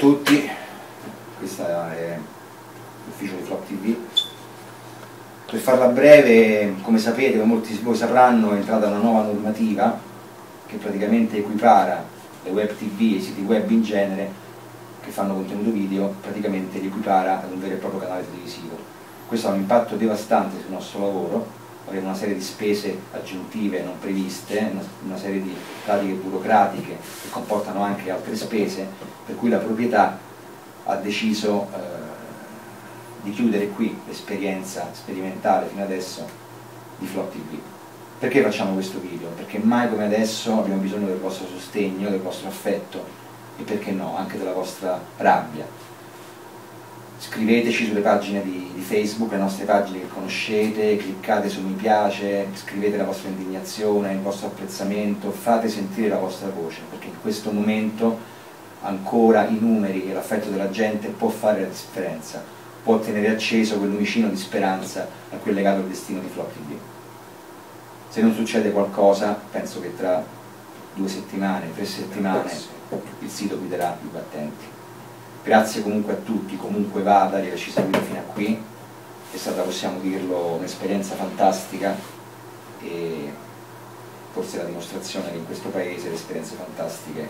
tutti, questo è l'ufficio di Flop TV. Per farla breve, come sapete, come molti di voi sapranno, è entrata una nuova normativa che praticamente equipara le web TV e i siti web in genere che fanno contenuto video, praticamente li equipara ad un vero e proprio canale televisivo. Questo ha un impatto devastante sul nostro lavoro, avremo una serie di spese aggiuntive non previste, una serie di pratiche burocratiche che comportano anche altre spese, per cui la proprietà ha deciso di chiudere qui l'esperienza sperimentale fino adesso di Flop TV. Perché facciamo questo video? Perché mai come adesso abbiamo bisogno del vostro sostegno, del vostro affetto e perché no, anche della vostra rabbia. Scriveteci sulle pagine di Facebook, le nostre pagine che conoscete, cliccate su mi piace, scrivete la vostra indignazione, il vostro apprezzamento, fate sentire la vostra voce, perché in questo momento ancora i numeri e l'affetto della gente può fare la differenza, può tenere acceso quel lumicino di speranza a cui è legato il destino di Flop TV. Se non succede qualcosa, penso che tra 2 settimane, 3 settimane, il sito guiderà i battenti. Grazie comunque a tutti, comunque vada, di averci seguito fino a qui, è stata, possiamo dirlo, un'esperienza fantastica e forse la dimostrazione che in questo paese le esperienze fantastiche...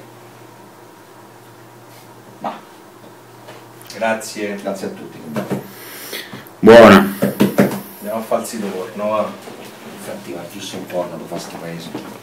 Ma grazie a tutti. Buona. Andiamo a fare il sito porno, va? Infatti va giusto un porno lo fa sto paese.